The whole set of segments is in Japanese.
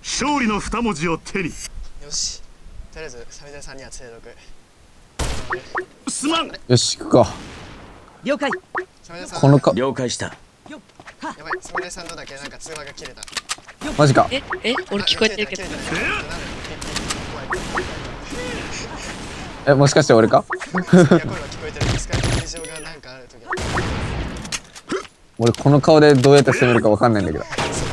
勝利の二文字を手に。 よし、とりあえずサメダさんには連れとく。 すまん。 よし、行くか。 了解。 サメダさん、 このか、 了解した。 やばい、サメダさんとだけなんか通話が切れた。 マジか。 俺聞こえてるけど。 え、もしかして俺か？ 声が聞こえてる。スカイプの異常がなんかあるとき。 俺この顔でどうやって攻めるかわかんないんだけど。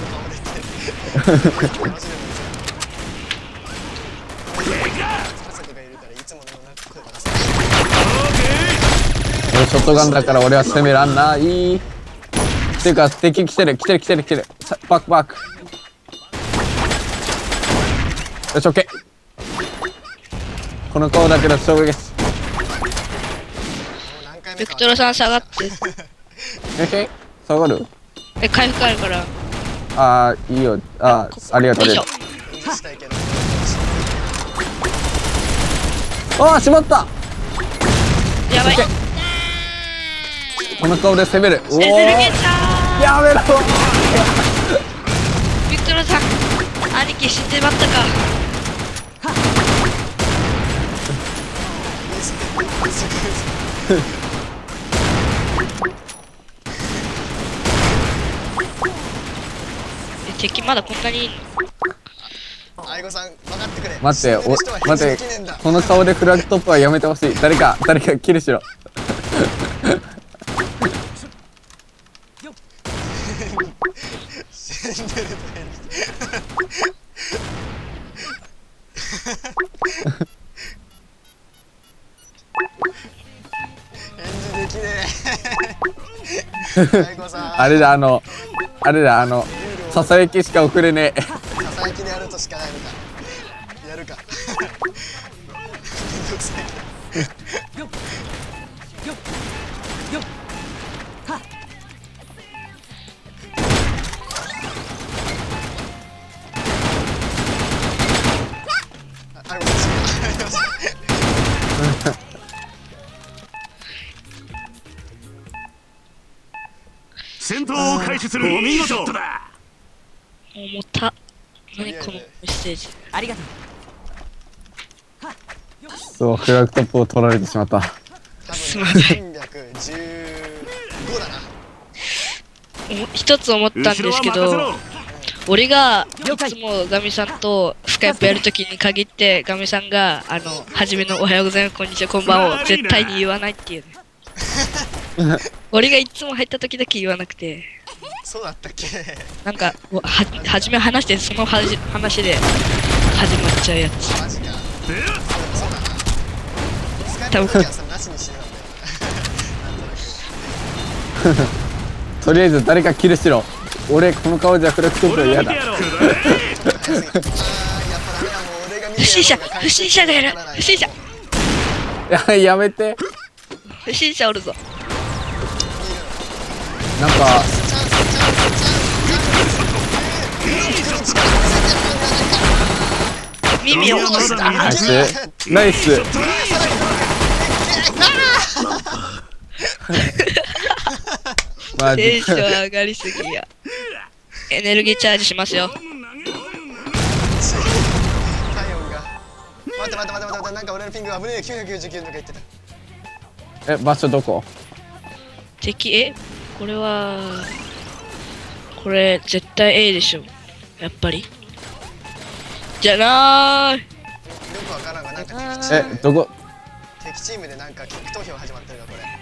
俺ショットガンだから俺は攻めらんない。っていうか敵来てる。バックバック。よし、オッケー。この顔だけど衝撃です。 ベクトルさん下がって。 下がる？ 回復あるから。 あー、いいよ。ありがとう。ああ、しまった。 やばい。 この顔で攻める。おお。 やめろ。 ベクトルさん、兄貴死んでまったか。敵まだこんなにいいの？ 待って、この顔でフラッグトップはやめてほしい。誰かキルしろ。あれだ、ささやきしか送れねえ。 ささやきでやるとしかないのか。やるか。 戦闘を開始する。お見事だ。 重たっ。何このメッセージ。 ありがとう。 そう、フラッグトップを取られてしまった。 すみません。 315だな。 一つ思ったんですけど、俺がいつもガミさんとスカイプやるときに限ってガミさんが初めのおはようございます、こんにちは、こんばんはを絶対に言わないっていうね。俺がいつも入った時だけ言わなくて、 そうだったっけ？ なんか初め話してその話で始まっちゃうやつ。 マジか。そうだな。スカイプの時はさ、なしにしてたんだよ。 とりあえず誰かキルしろ。俺この顔じゃフラッグトップは嫌だ。 不審者がいる。不審者。 やめて。 不審者おるぞ。 なんか耳を落とした。 ナイス。 テンション上がりすぎや。エネルギーチャージしますよ。 体温が。待って、なんか俺のピング危ねえ。999とか言ってた。 場所どこ？ 敵、これ絶対 A でしょ。やっぱりじゃなーい。 よくわからんが、なんかどこ？ 敵チームでなんか結投票始まってるが、これ。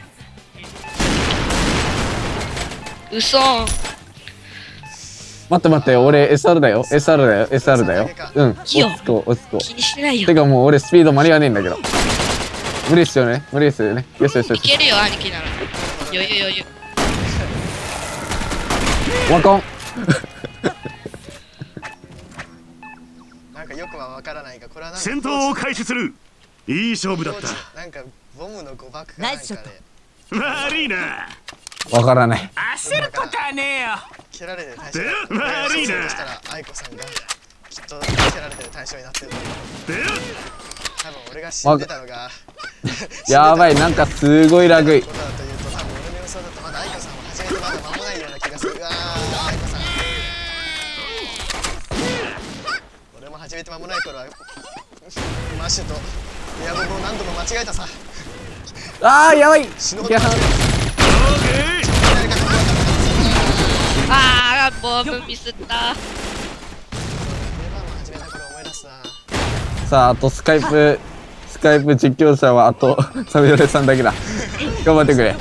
嘘。 待って、俺 SR だよ。うん、落ち着こう。 気にしてないよ。 てかもう俺スピード間に合わねえんだけど。無理ですよね。よし。 いけるよ、兄貴なら。余裕。 ワコン。 なんかよくはわからないが、これはなんか戦闘を開始する。いい勝負だった。 なんかボムの誤爆がナなんかね。 イスショッ悪いな。 わからない。 焦ることはねえよ。 蹴られてる対象。 悪いな。 そしたら愛子さんがきっと蹴られてる対象になってる。多分俺が死んでたのがやばい、なんかすごいラグい。 ことだというと、多分俺の予想だとまだ愛子さんも始めてまだ間もないような気がする。うわー、愛子さん。 俺も始めて間もない頃はマッシュとエアボムを何度も間違えたさ。 あーやばい。 死ぬほどいやあー、ボムミスった。 レバーも始めた頃思い出すな。 さあ、あとスカイプ実況者はあとサビオレさんだけだ。頑張ってくれ。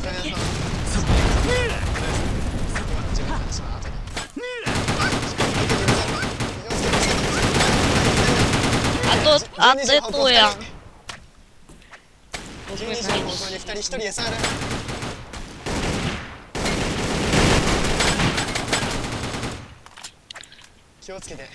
あとやん。 12時の方向に2人1人 SR。気をつけて。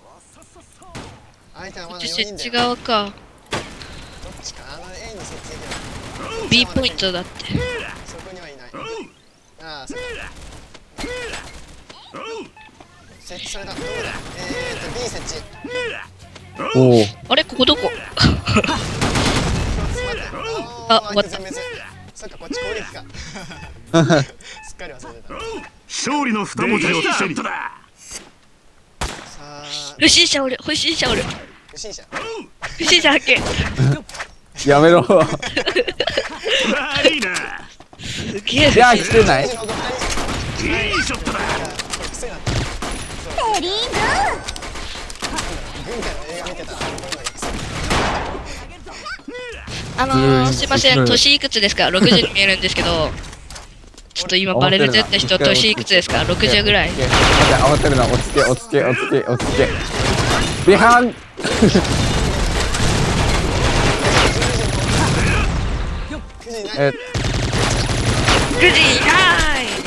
相手はまだ4人設置だよ。 側か。 どっちかA に設置できる。 B ポイントだって。 そこにはいない。ああ、そう設置された。どこだ。B 設置。 おお。 あれ、ここどこ？ あ、 終わった。 そっか、こっち攻撃か。すっかり忘れてた。 勝利の二文字を一緒にだ。 さあ、 不審者おる、不審者おる。 不審者。 不審者発見。 やめろ。 悪いな。 すげえ。 いや来てない。 いいショットだ。 癖になった。 ベリーグ軍隊の映画見てたら、こういうのが癖。 すいません、年いくつですか？60に見えるんですけど、ちょっと今バレるぜって人、年いくつですか？60ぐらい。 待って慌てるな。落ち着け落ち着け落ち着け落ち着け。ビハン。 9時、はーい。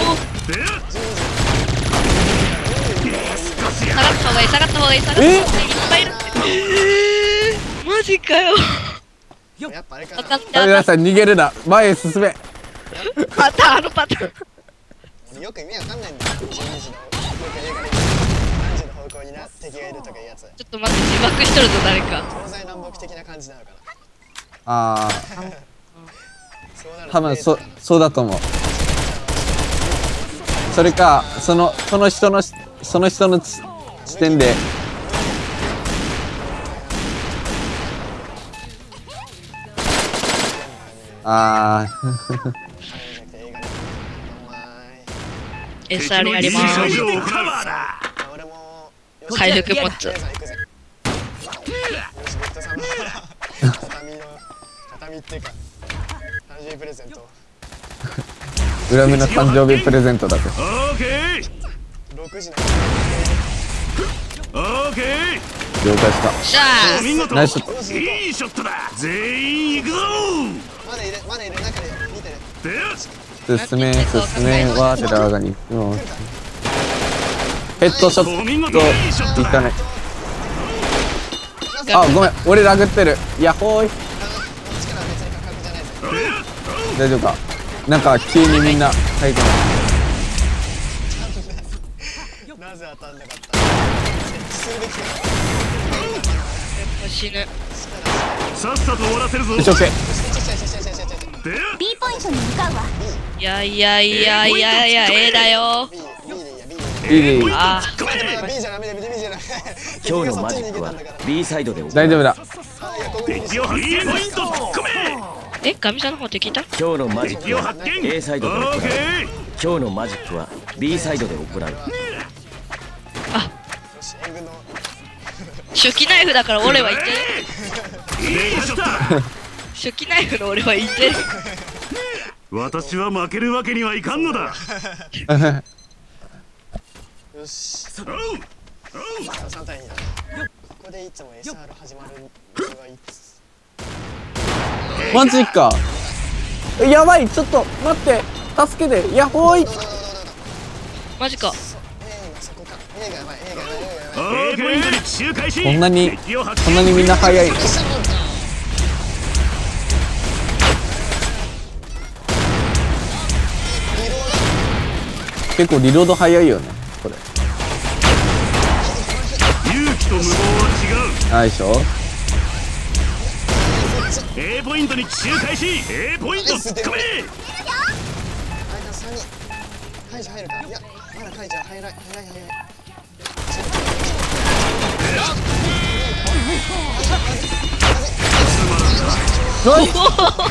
下がった方がいい、下がった方がいい、下がった方がいい。いっぱいいる。マジかよ。 やっぱあれかな。 当たって皆さん逃げるな。前へ進め。 パターン、あのパターン。 俺よく意味わかんないんだよ。12時の、よく映画で何時の方向にな敵がいるとかいうやつ。 ちょっと待って、自爆しとるぞ、誰か。 東西南北的な感じなのかな。 ああ、 そうなると多分そうだと思う。それかその人の視点で。ああ。 SR やります。回復持つ。 形見っていうか誕生日プレゼント。 裏目の誕生日プレゼントだぜ。 オーケー。 6時のオーケー。 了解した。 しゃお見事。 ナイスショット。 いいショットだ。全員行くぞ。 まだいる中で見てる。 進め我らが日本。ヘッドショットいったね。あ、ごめん、俺ラグってる。ヤッホーイ。 力は別に価格じゃないぜ。 大丈夫か。なんか急にみんな入ってない。 なぜ当たんなかった。設置するべきだ。 死ぬ。 さっさと終わらせるぞ。 一応け。 B ポイントに向かうわ。 いや、A だよ。 いいでいい。 あ B じゃダメだ、B じゃダメ。 今日のマジックは B サイドで行う。 大丈夫だ。 敵を発見。ポイント突っ込め。 ガミさんの方敵いた？ 今日のマジックは A サイドで行う。 オーケー。 今日のマジックは B サイドで行う。 初期ナイフだから俺は言ってる。 いいショットだ。 初期ナイフの俺は言ってる。 私は負けるわけにはいかんのだ。 よし。3対2だ。ここでいつも SR 始まる理由はいつ？ マジか。やばい、ちょっと待って、助けて。ヤッホーイ。 マジか。 そこか。A がやばい、A がやばい。 オーケー。 こんなにみんな早い。結構リロード早いよね、これ。 勇気と無謀はないでしょ。 違う。A ポイントに奇襲開始。A ポイント突っ込め。 解除入るか。いや、まだ解除入らない。 何危ね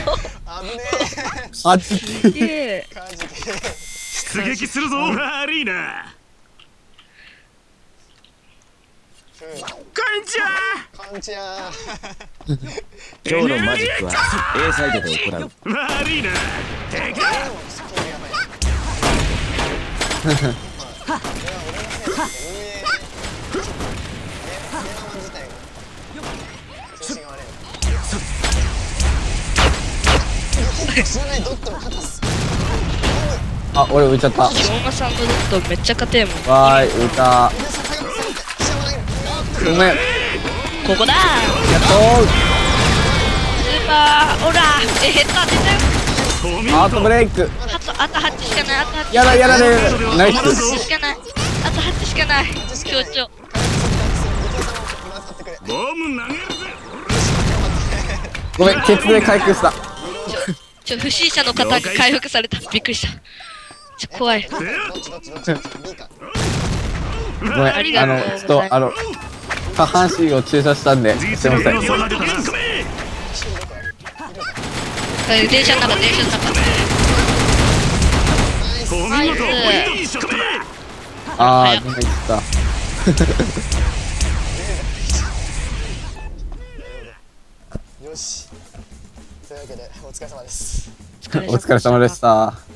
あっちいええ。マジで。 出撃するぞ。悪いな。こんにちは。 こんにちは。 今日のマジックは A サイドで行う。 悪いな。てか。 スキルやばい。これは俺のせいだって運営自体が調子が悪い。知らないドットの肩っす。 あ、俺浮いちゃった。 大間さんのドットめっちゃ勝てんもん。 わーい、浮いた。ごめん。やっここだー。 とスーパーオラー。ヘッド当てたよ。 ー。アートブレイク。 あと8しかない。あと8 やられる。ナイス。 しかない。あと8しかない。強調。 ボム投げるぜ。 ごめん、ケツで回復した。 不審者の方が回復された。びっくりした。怖い。 どっち B か。 ごめん、 ありがとうございますちょっと下半身を注射したんで、すいません。 電車の中。ナイス。 いいショットだ。 あー、みんな言った。 よし。というわけでお疲れ様です。 お疲れ様でした。